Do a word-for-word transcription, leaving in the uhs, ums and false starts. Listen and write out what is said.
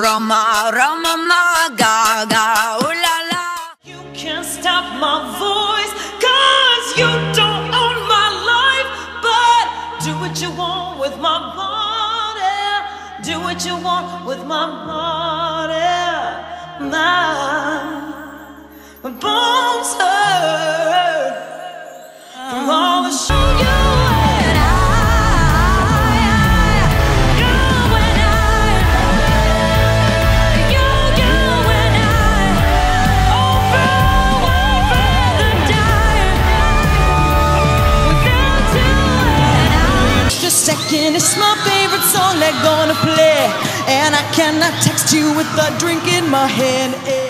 Roma, Roma, ma, ga, ga, ooh la la. You can't stop my voice, cause you don't own my life. But do what you want with my body. Do what you want with my body. My, my bones hurt from all the show you. Second, it's my favorite song they're gonna play, and I cannot text you with a drink in my hand.